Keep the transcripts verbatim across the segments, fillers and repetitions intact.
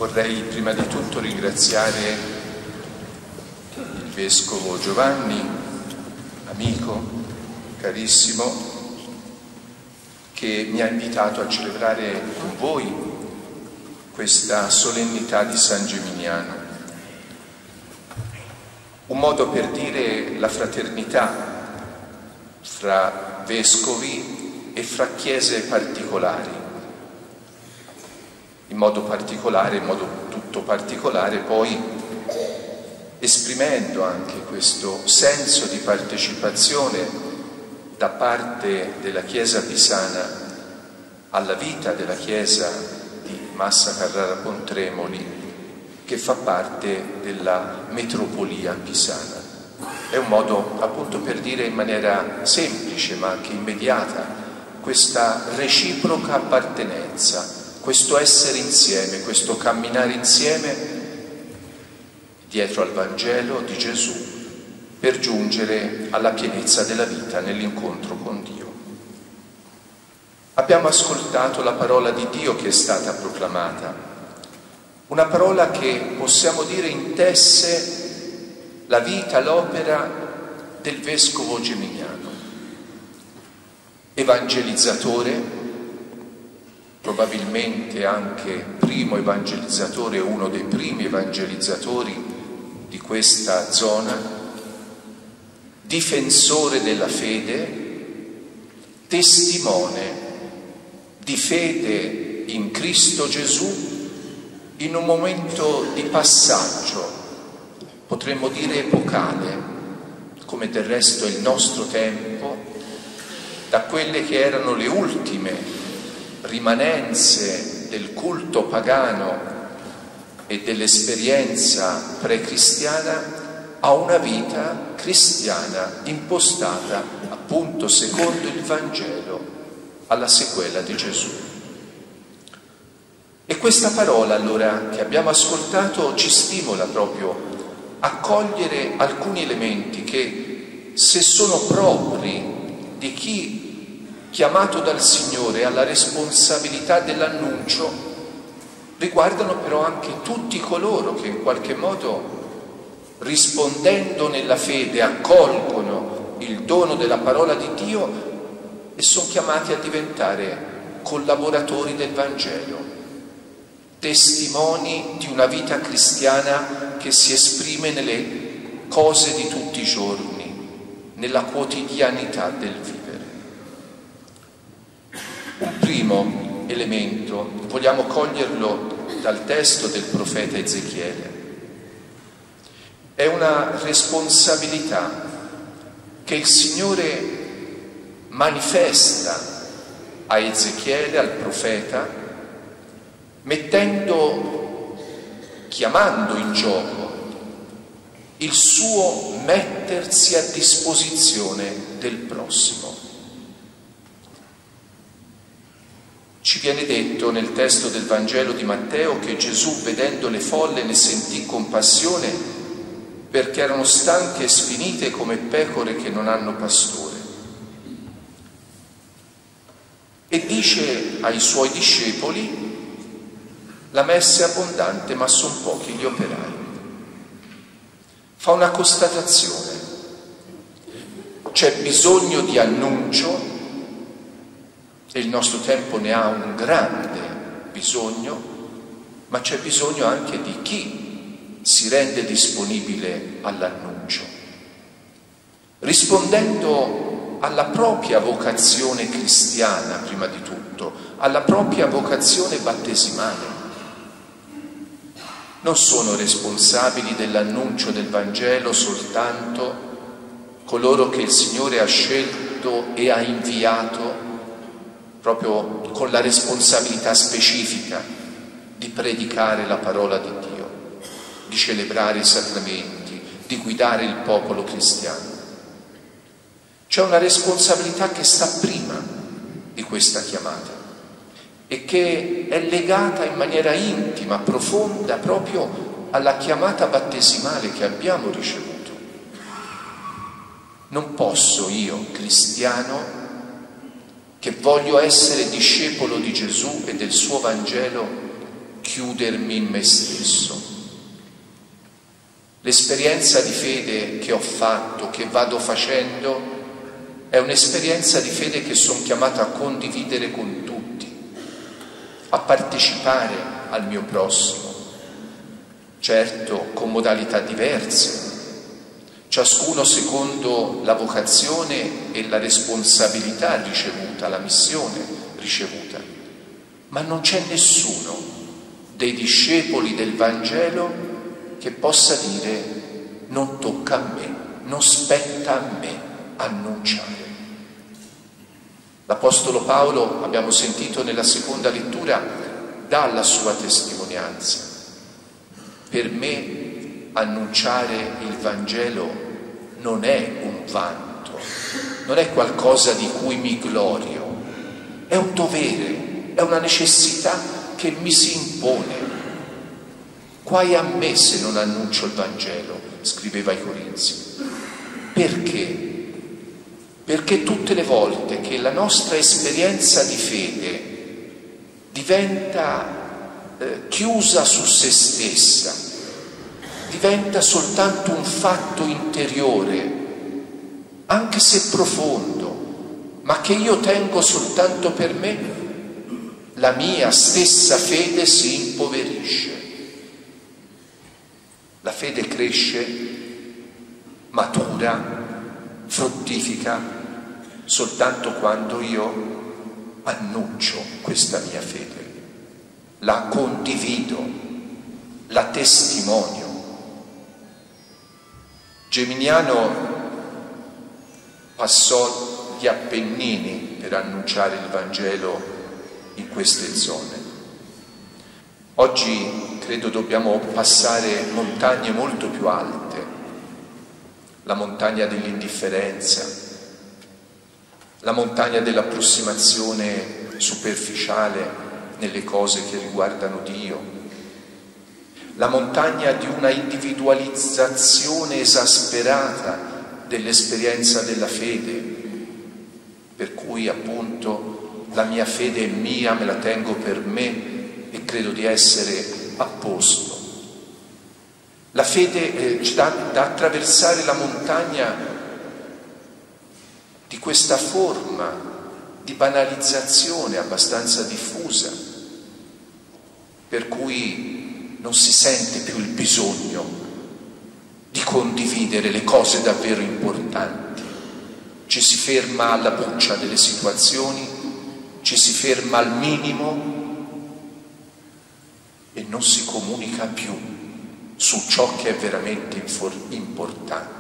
Vorrei prima di tutto ringraziare il Vescovo Giovanni, amico, carissimo, che mi ha invitato a celebrare con voi questa solennità di San Geminiano. Un modo per dire la fraternità fra vescovi e fra chiese particolari. In modo particolare, in modo tutto particolare, poi esprimendo anche questo senso di partecipazione da parte della Chiesa pisana alla vita della Chiesa di Massa Carrara Pontremoli, che fa parte della metropolia pisana. È un modo appunto per dire in maniera semplice ma anche immediata questa reciproca appartenenza, questo essere insieme, questo camminare insieme dietro al Vangelo di Gesù per giungere alla pienezza della vita nell'incontro con Dio. Abbiamo ascoltato la parola di Dio che è stata proclamata, una parola che possiamo dire intesse la vita, l'opera del Vescovo Geminiano, evangelizzatore, probabilmente anche primo evangelizzatore, uno dei primi evangelizzatori di questa zona, difensore della fede, testimone di fede in Cristo Gesù in un momento di passaggio, potremmo dire epocale, come del resto è il nostro tempo, da quelle che erano le ultime rimanenze del culto pagano e dell'esperienza pre-cristiana a una vita cristiana impostata appunto secondo il Vangelo alla sequela di Gesù. E questa parola allora che abbiamo ascoltato ci stimola proprio a cogliere alcuni elementi che, se sono propri di chi chiamato dal Signore alla responsabilità dell'annuncio, riguardano però anche tutti coloro che in qualche modo, rispondendo nella fede, accolgono il dono della parola di Dio e sono chiamati a diventare collaboratori del Vangelo, testimoni di una vita cristiana che si esprime nelle cose di tutti i giorni, nella quotidianità del vivere. Un primo elemento, vogliamo coglierlo dal testo del profeta Ezechiele, è una responsabilità che il Signore manifesta a Ezechiele, al profeta, mettendo, chiamando in gioco il suo mettersi a disposizione del prossimo. Ci viene detto nel testo del Vangelo di Matteo che Gesù, vedendo le folle, ne sentì compassione perché erano stanche e sfinite come pecore che non hanno pastore. E dice ai suoi discepoli: la messe è abbondante, ma sono pochi gli operai. Fa una constatazione: c'è bisogno di annuncio, e il nostro tempo ne ha un grande bisogno, ma c'è bisogno anche di chi si rende disponibile all'annuncio, rispondendo alla propria vocazione cristiana prima di tutto, alla propria vocazione battesimale. Non sono responsabili dell'annuncio del Vangelo soltanto coloro che il Signore ha scelto e ha inviato proprio con la responsabilità specifica di predicare la parola di Dio, di celebrare i sacramenti, di guidare il popolo cristiano. C'è una responsabilità che sta prima di questa chiamata e che è legata in maniera intima, profonda, proprio alla chiamata battesimale che abbiamo ricevuto. Non posso io, cristiano, che voglio essere discepolo di Gesù e del suo Vangelo, chiudermi in me stesso. L'esperienza di fede che ho fatto, che vado facendo, è un'esperienza di fede che sono chiamato a condividere con tutti, a partecipare al mio prossimo, certo con modalità diverse, ciascuno secondo la vocazione e la responsabilità ricevuta, la missione ricevuta. Ma non c'è nessuno dei discepoli del Vangelo che possa dire: non tocca a me, non spetta a me annunciare. L'Apostolo Paolo, abbiamo sentito nella seconda lettura, dà la sua testimonianza. Per me annunciare il Vangelo non è un vanto, non è qualcosa di cui mi glorio, è un dovere, è una necessità che mi si impone. Guai a me se non annuncio il Vangelo, scriveva ai Corinzi. Perché? Perché tutte le volte che la nostra esperienza di fede diventa eh, chiusa su se stessa, diventa soltanto un fatto interiore, anche se profondo, ma che io tengo soltanto per me, la mia stessa fede si impoverisce. La fede cresce, matura, fruttifica soltanto quando io annuncio questa mia fede, la condivido, la testimonio. Geminiano passò gli Appennini per annunciare il Vangelo in queste zone. Oggi credo dobbiamo passare montagne molto più alte, la montagna dell'indifferenza, la montagna dell'approssimazione superficiale nelle cose che riguardano Dio, la montagna di una individualizzazione esasperata dell'esperienza della fede, per cui appunto la mia fede è mia, me la tengo per me e credo di essere a posto. La fede eh, da, da attraversare la montagna di questa forma di banalizzazione abbastanza diffusa, per cui non si sente più il bisogno di condividere le cose davvero importanti. Ci si ferma alla buccia delle situazioni, ci si ferma al minimo e non si comunica più su ciò che è veramente importante.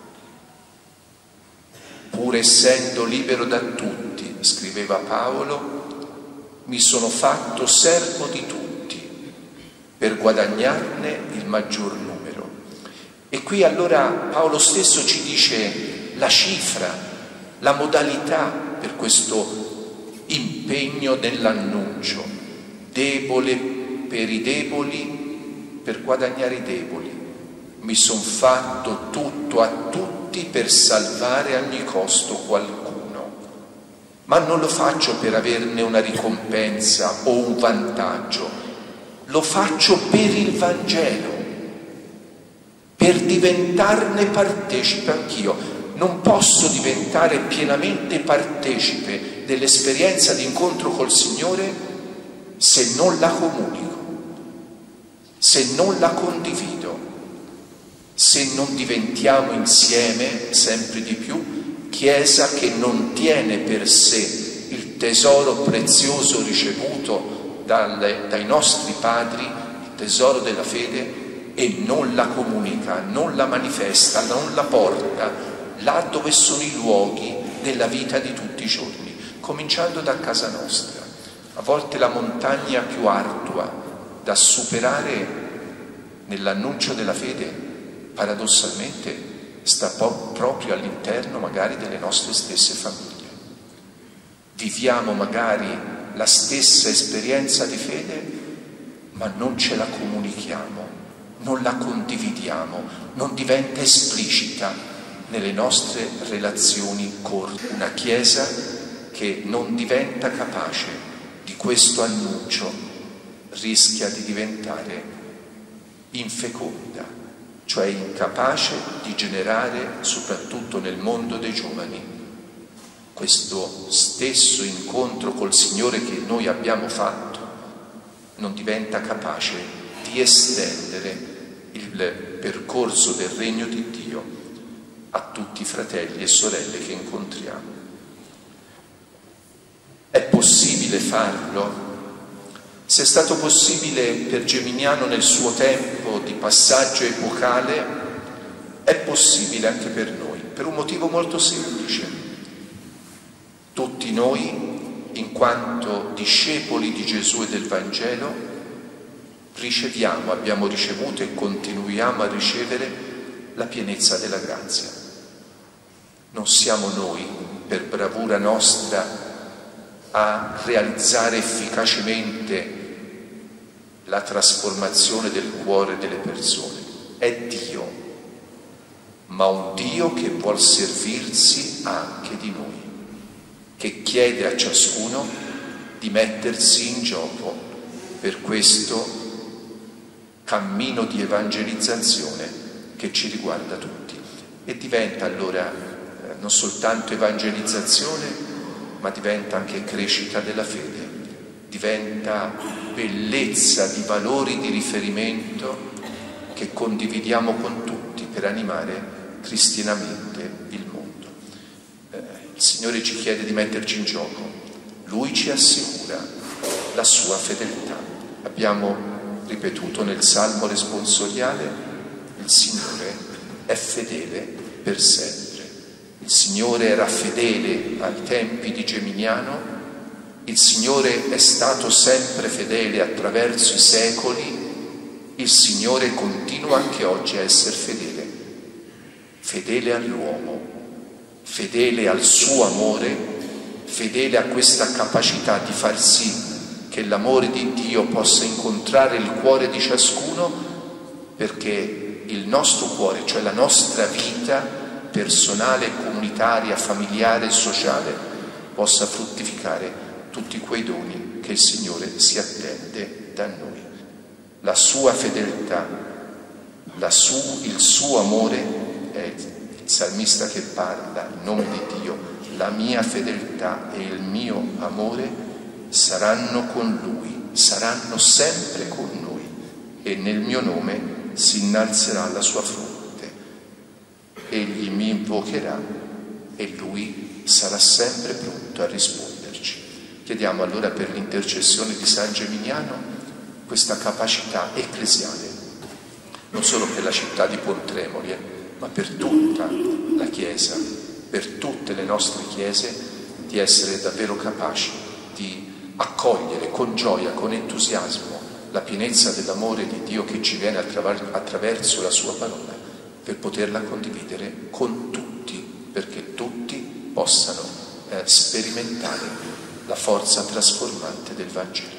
Pur essendo libero da tutti, scriveva Paolo, mi sono fatto servo di tutti per guadagnarne il maggior numero. E qui allora Paolo stesso ci dice la cifra, la modalità per questo impegno nell'annuncio: debole per i deboli, per guadagnare i deboli. Mi son fatto tutto a tutti per salvare a ogni costo qualcuno, ma non lo faccio per averne una ricompensa o un vantaggio, lo faccio per il Vangelo, per diventarne partecipe anch'io. Non posso diventare pienamente partecipe dell'esperienza di incontro col Signore se non la comunico, se non la condivido, se non diventiamo insieme sempre di più Chiesa che non tiene per sé il tesoro prezioso ricevuto dalle, dai nostri padri, il tesoro della fede, e non la comunica, non la manifesta, non la porta là dove sono i luoghi della vita di tutti i giorni, cominciando da casa nostra. A volte la montagna più ardua da superare nell'annuncio della fede paradossalmente sta po- proprio all'interno magari delle nostre stesse famiglie. Viviamo magari la stessa esperienza di fede, ma non ce la comunichiamo, non la condividiamo, non diventa esplicita nelle nostre relazioni corte. Una Chiesa che non diventa capace di questo annuncio rischia di diventare infeconda, cioè incapace di generare, soprattutto nel mondo dei giovani, questo stesso incontro col Signore che noi abbiamo fatto, non diventa capace di estendere il percorso del regno di Dio a tutti i fratelli e sorelle che incontriamo. È possibile farlo? Se è stato possibile per Geminiano nel suo tempo di passaggio epocale, è possibile anche per noi, per un motivo molto semplice. Tutti noi, in quanto discepoli di Gesù e del Vangelo, riceviamo, abbiamo ricevuto e continuiamo a ricevere la pienezza della grazia. Non siamo noi, per bravura nostra, a realizzare efficacemente la trasformazione del cuore delle persone. È Dio, ma un Dio che vuol servirsi anche di noi, che chiede a ciascuno di mettersi in gioco per questo cammino di evangelizzazione che ci riguarda tutti. E diventa allora eh, non soltanto evangelizzazione, ma diventa anche crescita della fede, diventa bellezza di valori di riferimento che condividiamo con tutti per animare cristianamente il mondo. Eh, il Signore ci chiede di metterci in gioco, Lui ci assicura la sua fedeltà. Abbiamo ripetuto nel Salmo responsoriale: il Signore è fedele per sempre. Il Signore era fedele ai tempi di Geminiano, il Signore è stato sempre fedele attraverso i secoli, il Signore continua anche oggi a essere fedele, fedele all'uomo, fedele al suo amore, fedele a questa capacità di far sì che l'amore di Dio possa incontrare il cuore di ciascuno, perché il nostro cuore, cioè la nostra vita personale, comunitaria, familiare e sociale, possa fruttificare tutti quei doni che il Signore si attende da noi. La sua fedeltà, la su, il suo amore, è il salmista che parla in nome di Dio: la mia fedeltà e il mio amore saranno con Lui, saranno sempre con noi, e nel mio nome si innalzerà la sua fronte. Egli mi invocherà e Lui sarà sempre pronto a risponderci. Chiediamo allora per l'intercessione di San Geminiano questa capacità ecclesiale, non solo per la città di Pontremoli, ma per tutta la Chiesa, per tutte le nostre chiese, di essere davvero capaci di accogliere con gioia, con entusiasmo, la pienezza dell'amore di Dio che ci viene attraverso la sua parola, per poterla condividere con tutti, perché tutti possano eh, sperimentare la forza trasformante del Vangelo.